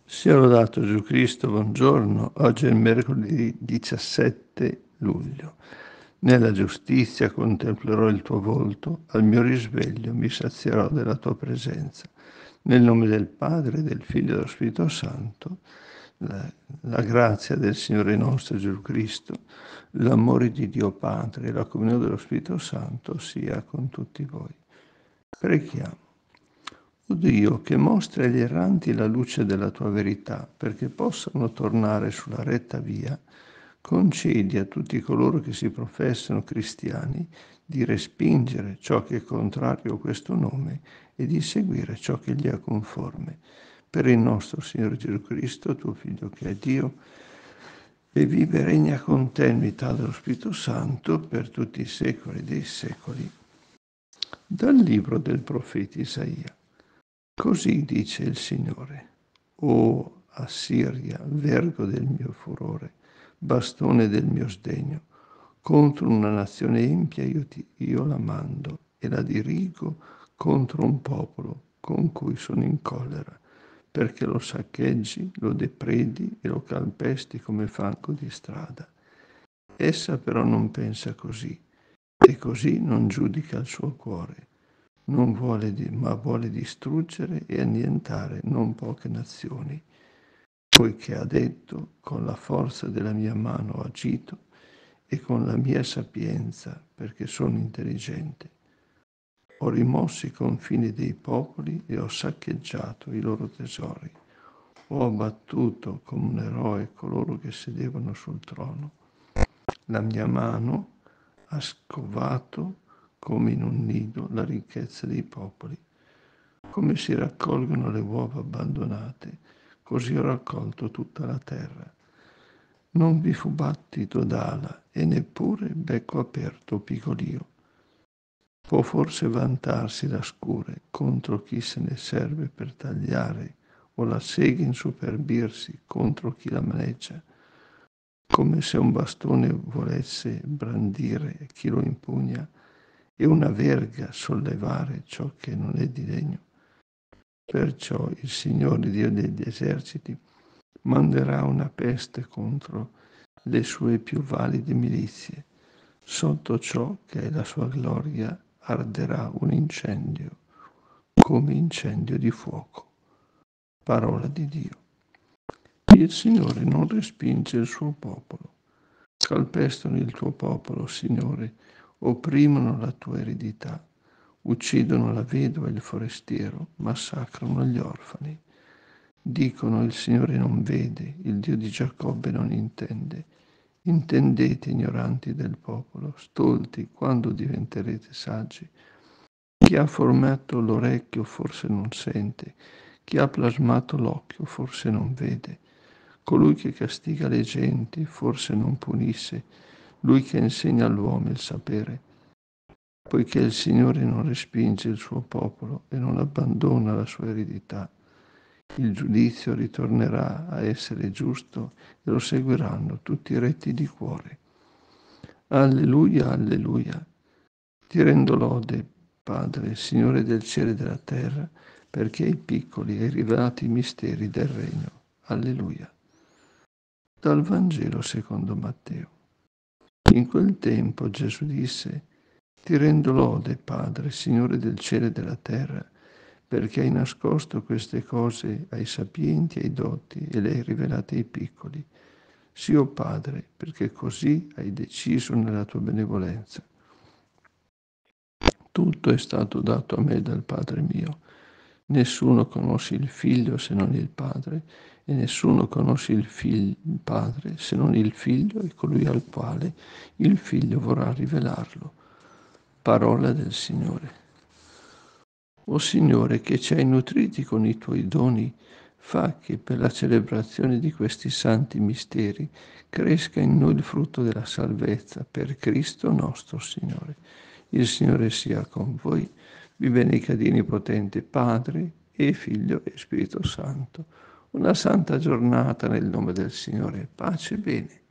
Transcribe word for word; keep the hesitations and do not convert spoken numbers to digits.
Sia lodato Gesù Cristo, buongiorno. Oggi è il mercoledì diciassette luglio. Nella giustizia contemplerò il tuo volto, al mio risveglio mi sazierò della tua presenza. Nel nome del Padre, del Figlio e dello Spirito Santo, la, la grazia del Signore nostro Gesù Cristo, l'amore di Dio Padre e la comunione dello Spirito Santo sia con tutti voi. Preghiamo. O Dio, che mostri agli erranti la luce della tua verità, perché possano tornare sulla retta via, concedi a tutti coloro che si professano cristiani di respingere ciò che è contrario a questo nome e di seguire ciò che gli è conforme. Per il nostro Signore Gesù Cristo, tuo Figlio che è Dio, e vive e regna con te in unità dello Spirito Santo per tutti i secoli dei secoli. Dal libro del profeta Isaia. Così dice il Signore: o Assiria, vergo del mio furore, bastone del mio sdegno, contro una nazione empia io, ti, io la mando e la dirigo contro un popolo con cui sono in collera, perché lo saccheggi, lo depredi e lo calpesti come fango di strada. Essa però non pensa così, e così non giudica il suo cuore. Non vuole, ma vuole distruggere e annientare non poche nazioni, poiché ha detto: con la forza della mia mano ho agito e con la mia sapienza, perché sono intelligente. Ho rimosso i confini dei popoli e ho saccheggiato i loro tesori. Ho abbattuto come un eroe coloro che sedevano sul trono. La mia mano ha scovato come in un nido la ricchezza dei popoli. Come si raccolgono le uova abbandonate, così ho raccolto tutta la terra. Non vi fu battito d'ala e neppure becco aperto pigolio. Può forse vantarsi la scure contro chi se ne serve per tagliare, o la sega insuperbirsi contro chi la maneggia, come se un bastone volesse brandire chi lo impugna e una verga sollevare ciò che non è di legno. Perciò il Signore Dio degli eserciti manderà una peste contro le sue più valide milizie. Sotto ciò che è la sua gloria arderà un incendio, come incendio di fuoco. Parola di Dio. Il Signore non respinge il suo popolo. Calpestano il tuo popolo, Signore, opprimono la tua eredità. Uccidono la vedova e il forestiero, massacrano gli orfani. Dicono: il Signore non vede, il Dio di Giacobbe non intende. Intendete, ignoranti del popolo, stolti, quando diventerete saggi. Chi ha formato l'orecchio forse non sente, chi ha plasmato l'occhio forse non vede. Colui che castiga le genti forse non punisce, lui che insegna all'uomo il sapere. Poiché il Signore non respinge il suo popolo e non abbandona la sua eredità, il giudizio ritornerà a essere giusto e lo seguiranno tutti retti di cuore. Alleluia, alleluia. Ti rendo lode, Padre, Signore del cielo e della terra, perché ai piccoli hai rivelato i misteri del regno. Alleluia. Dal Vangelo secondo Matteo. In quel tempo Gesù disse: ti rendo lode, Padre, Signore del cielo e della terra, perché hai nascosto queste cose ai sapienti e ai dotti e le hai rivelate ai piccoli. Sì, o Padre, perché così hai deciso nella tua benevolenza. Tutto è stato dato a me dal Padre mio. Nessuno conosce il Figlio se non il Padre, e nessuno conosce il, figlio, il Padre se non il Figlio e colui al quale il Figlio vorrà rivelarlo. Parola del Signore. O Signore, che ci hai nutriti con i tuoi doni, fa che per la celebrazione di questi santi misteri cresca in noi il frutto della salvezza per Cristo nostro Signore. Il Signore sia con voi, vi benedica Dio Onnipotente, Padre e Figlio e Spirito Santo. Una santa giornata nel nome del Signore. Pace e bene.